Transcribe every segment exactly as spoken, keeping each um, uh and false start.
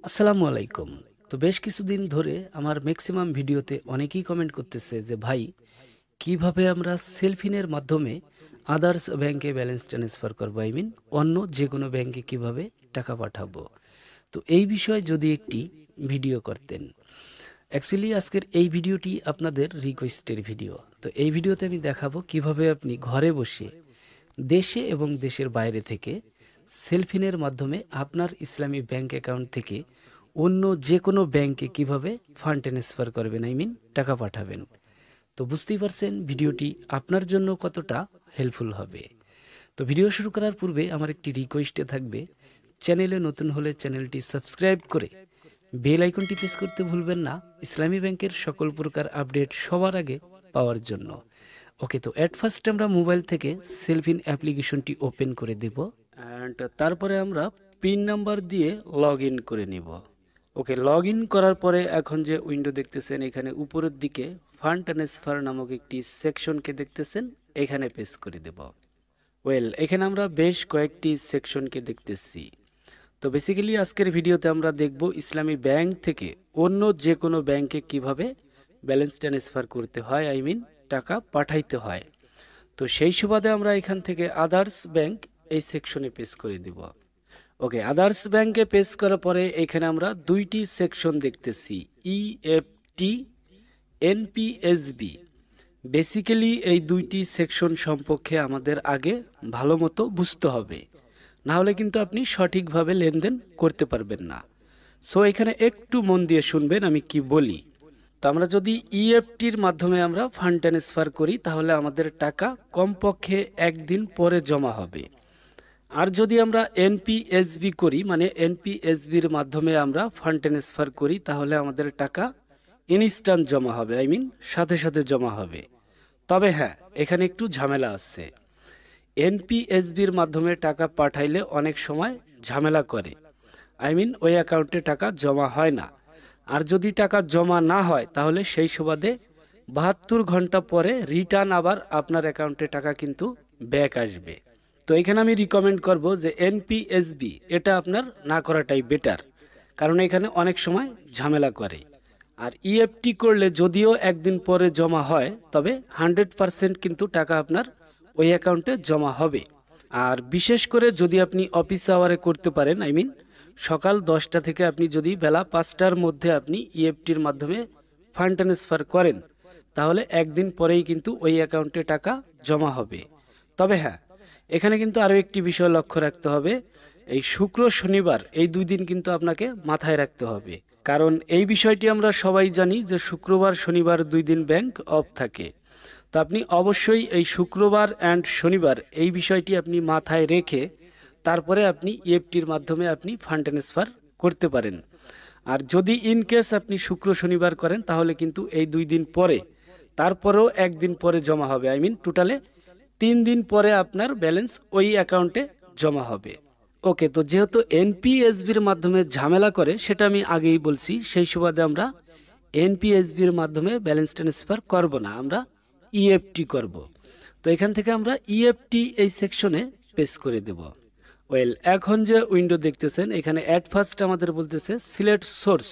আসসালামু আলাইকুম। তো বেশ কিছুদিন ধরে আমার ম্যাক্সিমাম ভিডিওতে অনেকেই কমেন্ট করতেছে যে ভাই, কিভাবে আমরা সেলফিনের মাধ্যমে আদার্স ব্যাংকে ব্যালেন্স ট্রান্সফার করবো, আই মিন অন্য যে কোনো ব্যাংকে কিভাবে টাকা পাঠাবো। তো এই বিষয়ে যদি একটি ভিডিও করতেন। অ্যাকচুয়ালি আজকের এই ভিডিওটি আপনাদের রিকোয়েস্টের ভিডিও। তো এই ভিডিওতে আমি দেখাবো কিভাবে আপনি ঘরে বসে দেশে এবং দেশের বাইরে থেকে সেলফিনের মাধ্যমে আপনার ইসলামী ব্যাংক অ্যাকাউন্ট থেকে অন্য যে কোনো ব্যাংকে কিভাবে ফান্ড ট্রান্সফার করবেন, আই মিন টাকা পাঠাবেন। তো বুঝতেই পারছেন ভিডিওটি আপনার জন্য কতটা হেল্পফুল হবে। তো ভিডিও শুরু করার পূর্বে আমার একটি রিকোয়েস্টে থাকবে, চ্যানেলে নতুন হলে চ্যানেলটি সাবস্ক্রাইব করে বেল আইকনটি প্রেস করতে ভুলবেন না, ইসলামী ব্যাংকের সকল প্রকার আপডেট সবার আগে পাওয়ার জন্য। ওকে, তো অ্যাট ফার্স্ট আমরা মোবাইল থেকে সেলফিন অ্যাপ্লিকেশনটি ওপেন করে দেব অ্যান্ড তারপরে আমরা পিন নাম্বার দিয়ে লগ ইন করে নিব। ওকে, লগ ইন করার পরে এখন যে উইন্ডো দেখতেছেন, এখানে উপরের দিকে ফান্ড ট্রান্সফার নামক একটি সেকশনকে দেখতেছেন, এখানে প্রেস করে দেব। ওয়েল, এখানে আমরা বেশ কয়েকটি সেকশনকে দেখতেছি। তো বেসিক্যালি আজকের ভিডিওতে আমরা দেখব ইসলামী ব্যাংক থেকে অন্য যে কোনো ব্যাংকে কিভাবে ব্যালেন্স ট্রান্সফার করতে হয়, আই মিন টাকা পাঠাইতে হয়। তো সেই সুবাদে আমরা এখান থেকে আদার্স ব্যাংক এই সেকশনে পেশ করে দিব। ওকে, আদার্স ব্যাংকে পেশ করার পরে এখানে আমরা দুইটি সেকশন দেখতেছি, ইএফটি, এনপিএসবি। বেসিক্যালি এই দুইটি সেকশন সম্পর্কে আমাদের আগে ভালো মতো বুঝতে হবে, না হলে কিন্তু আপনি সঠিকভাবে লেনদেন করতে পারবেন না। সো এখানে একটু মন দিয়ে শুনবেন আমি কি বলি। তো আমরা যদি ইএফটির মাধ্যমে আমরা ফান্ড ট্রান্সফার করি তাহলে আমাদের টাকা কমপক্ষে একদিন পরে জমা হবে। আর যদি আমরা এনপিএসবি করি, মানে এনপিএসবির মাধ্যমে আমরা ফান্ড ট্রান্সফার করি, তাহলে আমাদের টাকা ইনস্ট্যান্ট জমা হবে, আই মিন সাথে সাথে জমা হবে। তবে হ্যাঁ, এখানে একটু ঝামেলা আছে। এনপিএসবির মাধ্যমে টাকা পাঠাইলে অনেক সময় ঝামেলা করে, আই মিন ওই অ্যাকাউন্টে টাকা জমা হয় না। আর যদি টাকা জমা না হয় তাহলে সেই সুবাদে বাহাত্তর ঘন্টা পরে রিটার্ন আবার আপনার অ্যাকাউন্টে টাকা কিন্তু ব্যাক আসবে। তো এখানে আমি রিকমেন্ড করব যে এনপিএসবি এটা আপনার না করাটাই বেটার, কারণ এখানে অনেক সময় ঝামেলা করে। আর ইএফটি করলে যদিও একদিন পরে জমা হয়, তবে হান্ড্রেড পারসেন্ট কিন্তু টাকা আপনার ওই অ্যাকাউন্টে জমা হবে। আর বিশেষ করে যদি আপনি অফিস আওয়ারে করতে পারেন, আই মিন সকাল দশটা থেকে আপনি যদি বেলা পাঁচটার মধ্যে আপনি ইএফটির মাধ্যমে ফান্ড ট্রান্সফার করেন, তাহলে একদিন পরেই কিন্তু ওই অ্যাকাউন্টে টাকা জমা হবে। তবে হ্যাঁ, এখানে কিন্তু আরও একটি বিষয় লক্ষ্য রাখতে হবে, এই শুক্র শনিবার এই দুই দিন কিন্তু আপনাকে মাথায় রাখতে হবে, কারণ এই বিষয়টি আমরা সবাই জানি যে শুক্রবার শনিবার দুই দিন ব্যাংক অফ থাকে। তো আপনি অবশ্যই এই শুক্রবার অ্যান্ড শনিবার এই বিষয়টি আপনি মাথায় রেখে তারপরে আপনি ইএফটির মাধ্যমে আপনি ফান্ড ট্রান্সফার করতে পারেন। আর যদি ইন কেস আপনি শুক্র শনিবার করেন তাহলে কিন্তু এই দুই দিন পরে তারপরেও একদিন পরে জমা হবে, আই মিন টোটালে তিন দিন পরে আপনার ব্যালেন্স ওই অ্যাকাউন্টে জমা হবে। ওকে, তো যেহেতু এনপিএসবির মাধ্যমে ঝামেলা করে সেটা আমি আগেই বলছি, সেই সুবাদে আমরা এনপিএসবির মাধ্যমে ব্যালেন্স ট্রান্সফার করব না, আমরা ইএফটি করব। তো এখান থেকে আমরা ইএফটি এই সেকশনে পেশ করে দেব। ওয়েল, এখন যে উইন্ডো দেখতেছেন এখানে অ্যাট ফার্স্ট আমাদের বলতেছে সিলেক্ট সোর্স,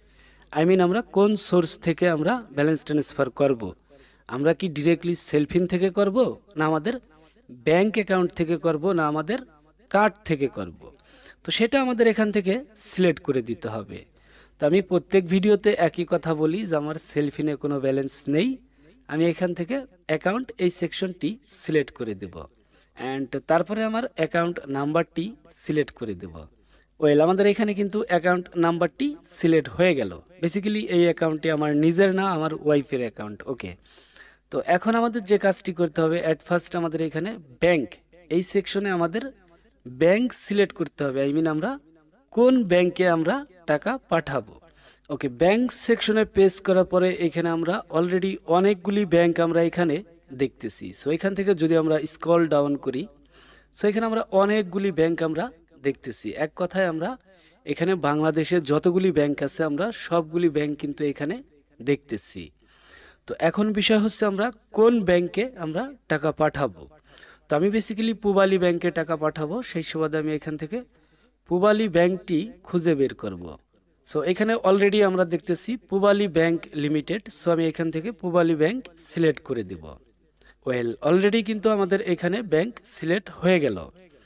আই মিন আমরা কোন সোর্স থেকে আমরা ব্যালেন্স ট্রান্সফার করব। আমরা কি ডিরেক্টলি সেলফিন থেকে করব, না আমাদের ব্যাংক অ্যাকাউন্ট থেকে করব, না আমাদের কার্ড থেকে করব। তো সেটা আমাদের এখান থেকে সিলেক্ট করে দিতে হবে। তো আমি প্রত্যেক ভিডিওতে একই কথা বলি যে আমার সেলফিনে কোনো ব্যালেন্স নেই, আমি এখান থেকে অ্যাকাউন্ট এই সেকশনটি সিলেক্ট করে দেব অ্যান্ড তারপরে আমার অ্যাকাউন্ট নাম্বারটি সিলেক্ট করে দেব। ওয়েল, আমাদের এখানে কিন্তু অ্যাকাউন্ট নাম্বারটি সিলেক্ট হয়ে গেল। বেসিক্যালি এই অ্যাকাউন্টটি আমার নিজের না, আমার ওয়াইফের অ্যাকাউন্ট। ওকে, তো এখন আমাদের যে কাজটি করতে হবে, অ্যাট ফার্স্ট আমাদের এখানে ব্যাংক এই সেকশনে আমাদের ব্যাংক সিলেক্ট করতে হবে, আই মিন আমরা কোন ব্যাংকে আমরা টাকা পাঠাবো। ওকে, ব্যাংক সেকশনে পেশ করার পরে এখানে আমরা অলরেডি অনেকগুলি ব্যাংক আমরা এখানে দেখতেছি। সো এখান থেকে যদি আমরা স্ক্রল ডাউন করি, সো এখানে আমরা অনেকগুলি ব্যাংক আমরা দেখতেছি। এক কথায় আমরা এখানে বাংলাদেশের যতগুলি ব্যাংক আছে আমরা সবগুলি ব্যাংক কিন্তু এখানে দেখতেছি। তো এখন বিষয় হচ্ছে আমরা কোন ব্যাংকে আমরা টাকা পাঠাবো। তো আমি বেসিক্যালি পূবালী ব্যাংকে টাকা পাঠাবো, সেই সুবাদে আমি এখান থেকে পূবালী ব্যাংকটি খুঁজে বের করব। সো এখানে অলরেডি আমরা দেখতেছি পূবালী ব্যাংক লিমিটেড। সো আমি এখান থেকে পূবালী ব্যাংক সিলেক্ট করে দিব। ওয়েল, অলরেডি কিন্তু আমাদের এখানে ব্যাংক সিলেক্ট হয়ে গেল।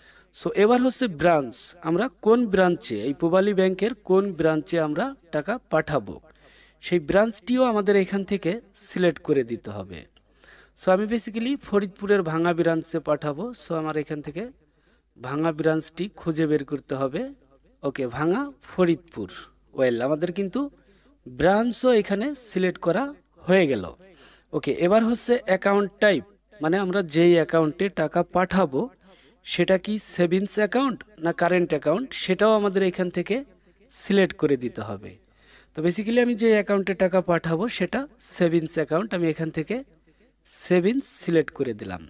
সো এবার হচ্ছে ব্রাঞ্চ, আমরা কোন ব্রাঞ্চে, এই পূবালী ব্যাংকের কোন ব্রাঞ্চে আমরা টাকা পাঠাবো সেই ব্রাঞ্চটিও আমাদের এখান থেকে সিলেক্ট করে দিতে হবে। সো আমি বেসিক্যালি ফরিদপুরের ভাঙা ব্রাঞ্চে পাঠাবো। সো আমার এখান থেকে ভাঙা ব্রাঞ্চটি খুঁজে বের করতে হবে। ওকে, ভাঙা ফরিদপুর। ওয়েল, আমাদের কিন্তু ব্রাঞ্চও এখানে সিলেক্ট করা হয়ে গেল। ওকে, এবার হচ্ছে অ্যাকাউন্ট টাইপ, মানে আমরা যেই অ্যাকাউন্টে টাকা পাঠাবো সেটা কি সেভিংস অ্যাকাউন্ট না কারেন্ট অ্যাকাউন্ট, সেটাও আমাদের এখান থেকে সিলেক্ট করে দিতে হবে। তো বেসিক্যালি আমি যে অ্যাকাউন্টে টাকা পাঠাবো সেটা সেভিংস অ্যাকাউন্ট, আমি এখান থেকে সেভিংস সিলেক্ট করে দিলাম।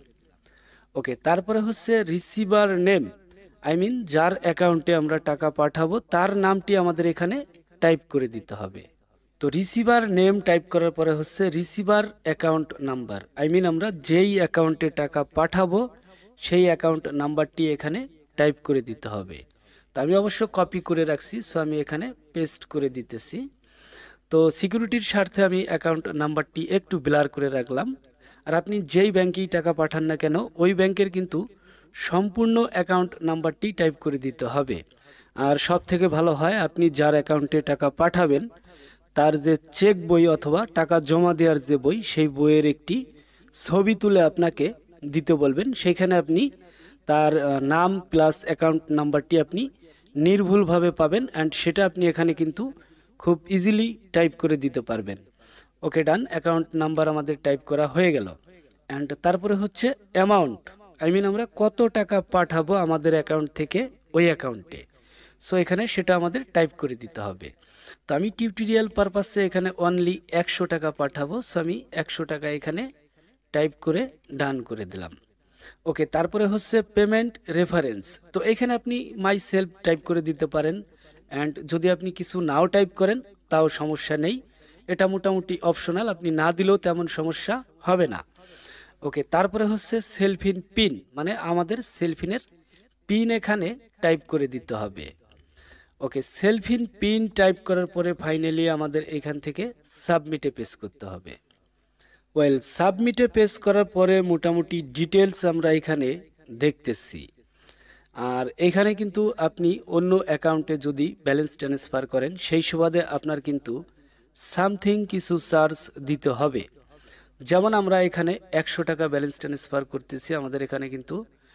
ওকে, তারপরে হচ্ছে রিসিভার নেম, আই মিন যার অ্যাকাউন্টে আমরা টাকা পাঠাবো তার নামটি আমাদের এখানে টাইপ করে দিতে হবে। তো রিসিভার নেম টাইপ করার পরে হচ্ছে receiver account number, I mean আমরা যেই অ্যাকাউন্টে টাকা পাঠাবো সেই অ্যাকাউন্ট নাম্বারটি এখানে টাইপ করে দিতে হবে। তো আমি অবশ্য কপি করে রাখছি, সো আমি এখানে পেস্ট করে দিতেছি। তো সিকিউরিটির স্বার্থে আমি অ্যাকাউন্ট নাম্বারটি একটু ব্লার করে রাখলাম। আর আপনি যেই ব্যাংকেই টাকা পাঠান না কেন ওই ব্যাংকের কিন্তু সম্পূর্ণ অ্যাকাউন্ট নাম্বারটি টাইপ করে দিতে হবে। আর সব থেকে ভালো হয় আপনি যার অ্যাকাউন্টে টাকা পাঠাবেন তার যে চেক বই অথবা টাকা জমা দেওয়ার যে বই, সেই বইয়ের একটি ছবি তুলে আপনাকে দিতে বলবেন। সেইখানে আপনি তার নাম প্লাস অ্যাকাউন্ট নাম্বারটি আপনি নির্ভুলভাবে পাবেন, অ্যান্ড সেটা আপনি এখানে কিন্তু খুব ইজিলি টাইপ করে দিতে পারবেন। ওকে, ডান, অ্যাকাউন্ট নাম্বার আমাদের টাইপ করা হয়ে গেল। অ্যান্ড তারপরে হচ্ছে অ্যামাউন্ট, আই মিন আমরা কত টাকা পাঠাবো আমাদের অ্যাকাউন্ট থেকে ওই অ্যাকাউন্টে। সো এখানে সেটা আমাদের টাইপ করে দিতে হবে। তো আমি টিউটোরিয়াল পারপাসে এখানে অনলি একশো টাকা পাঠাবো। সো আমি একশো টাকা এখানে টাইপ করে ডান করে দিলাম। ওকে, তারপরে হচ্ছে পেমেন্ট রেফারেন্স। তো এখানে আপনি মাই সেলফ টাইপ করে দিতে পারেন, অ্যান্ড যদি আপনি কিছু নাও টাইপ করেন তাও সমস্যা নেই, এটা মোটামুটি অপশনাল, আপনি না দিলেও তেমন সমস্যা হবে না। ওকে, তারপরে হচ্ছে সেলফিন পিন, মানে আমাদের সেলফিনের পিন এখানে টাইপ করে দিতে হবে। ওকে, সেলফিন পিন টাইপ করার পরে ফাইনালি আমাদের এখান থেকে সাবমিটে পেজ করতে হবে। ওয়েল, সাবমিটে পেজ করার পরে মোটামুটি ডিটেলস আমরা এখানে দেখতেছি। আর এখানে কিন্তু আপনি অন্য অ্যাকাউন্টে যদি ব্যালেন্স ট্রান্সফার করেন সেই সুবাদে আপনার কিন্তু সামথিং কিছু চার্জ দিতে হবে। যেমন আমরা এখানে একশো টাকা ব্যালেন্স ট্রান্সফার করতেছি, আমাদের এখানে কিন্তু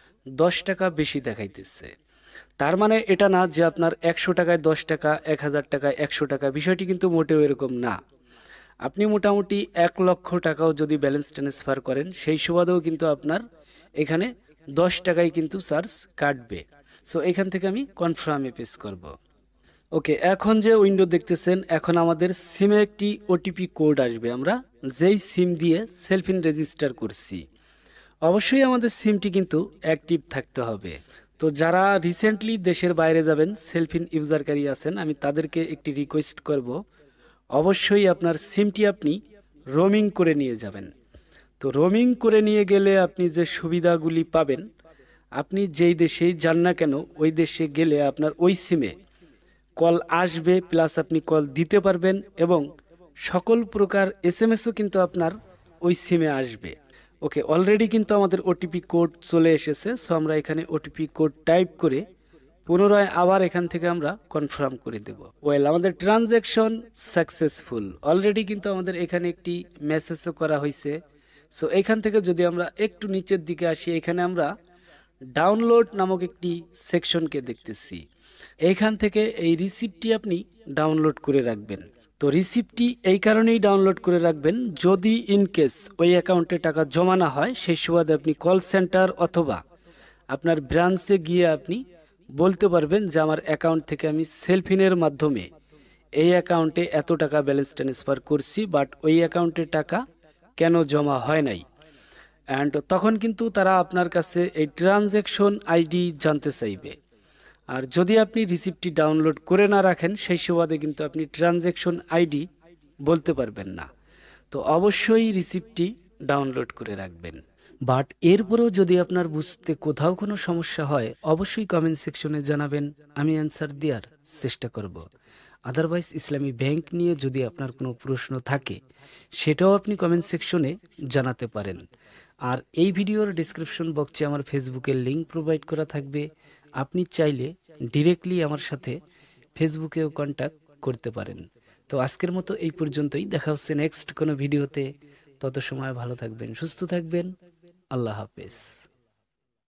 দশ টাকা বেশি দেখাইতেছে। তার মানে এটা না যে আপনার একশো টাকায় দশ টাকা, এক হাজার টাকায় একশো টাকা, বিষয়টি কিন্তু মোটেও এরকম না। আপনি মোটামুটি এক লক্ষ টাকাও যদি ব্যালেন্স ট্রান্সফার করেন সেই সুবাদেও কিন্তু আপনার এখানে দশ টাকায় কিন্তু চার্জ কাটবে। সো এখান থেকে আমি কনফার্মে পেজ করব। ওকে, এখন যে উইন্ডো দেখতেছেন, এখন আমাদের সিমে একটি ওটিপি কোড আসবে। আমরা যেই সিম দিয়ে সেলফিন রেজিস্টার করছি অবশ্যই আমাদের সিমটি কিন্তু অ্যাক্টিভ থাকতে হবে। তো যারা রিসেন্টলি দেশের বাইরে যাবেন, সেলফিন ইউজারকারী আছেন, আমি তাদেরকে একটি রিকোয়েস্ট করব, অবশ্যই আপনার সিমটি আপনি রোমিং করে নিয়ে যাবেন। তো রোমিং করে নিয়ে গেলে আপনি যে সুবিধাগুলি পাবেন, আপনি যেই দেশেই যান না কেন ওই দেশে গেলে আপনার ওই সিমে কল আসবে, প্লাস আপনি কল দিতে পারবেন, এবং সকল প্রকার এস এম এসও কিন্তু আপনার ওই সিমে আসবে। ওকে, অলরেডি কিন্তু আমাদের ওটিপি কোড চলে এসেছে। সো আমরা এখানে ওটিপি কোড টাইপ করে পুনরায় আবার এখান থেকে আমরা কনফার্ম করে দেব। ওয়েল, আমাদের ট্রানজ্যাকশন সাকসেসফুল, অলরেডি কিন্তু আমাদের এখানে একটি মেসেজও করা হয়েছে। সো এখান থেকে যদি আমরা একটু নিচের দিকে আসি, এখানে আমরা ডাউনলোড নামক একটি সেকশনকে দেখতেছি। এইখান থেকে এই রিসিপ্টটি আপনি ডাউনলোড করে রাখবেন। তো রিসিপ্টটি এই কারণেই ডাউনলোড করে রাখবেন, যদি ইনকেস ওই অ্যাকাউন্টে টাকা জমা না হয় সেই সুবাদে আপনি কল সেন্টার অথবা আপনার ব্রাঞ্চে গিয়ে আপনি বলতে পারবেন যে আমার অ্যাকাউন্ট থেকে আমি সেলফিনের মাধ্যমে এই অ্যাকাউন্টে এত টাকা ব্যালেন্স ট্রান্সফার করছি, বাট ওই অ্যাকাউন্টে টাকা কেন জমা হয় নাই। অ্যান্ড তখন কিন্তু তারা আপনার কাছে এই ট্রানজ্যাকশন আইডি জানতে চাইবে। আর যদি আপনি রিসিপ্টটি ডাউনলোড করে না রাখেন সেই সুবাদে কিন্তু আপনি ট্রানজ্যাকশন আইডি বলতে পারবেন না। তো অবশ্যই রিসিপ্টটি ডাউনলোড করে রাখবেন। বাট এরপরেও যদি আপনার বুঝতে কোথাও কোনো সমস্যা হয় অবশ্যই কমেন্ট সেকশনে জানাবেন, আমি অ্যান্সার দেওয়ার চেষ্টা করব। আদারওয়াইজ ইসলামী ব্যাংক নিয়ে যদি আপনার কোনো প্রশ্ন থাকে সেটাও আপনি কমেন্ট সেকশনে জানাতে পারেন। আর এই ভিডিওর ডিসক্রিপশন বক্সে আমার ফেসবুকের লিঙ্ক প্রোভাইড করা থাকবে, আপনি চাইলে ডিরেক্টলি আমার সাথে ফেসবুকেও কন্ট্যাক্ট করতে পারেন। তো আজকের মতো এই পর্যন্তই, দেখা হচ্ছে নেক্সট কোনো ভিডিওতে। তত সময় ভালো থাকবেন, সুস্থ থাকবেন, আল্লাহ হাফেজ।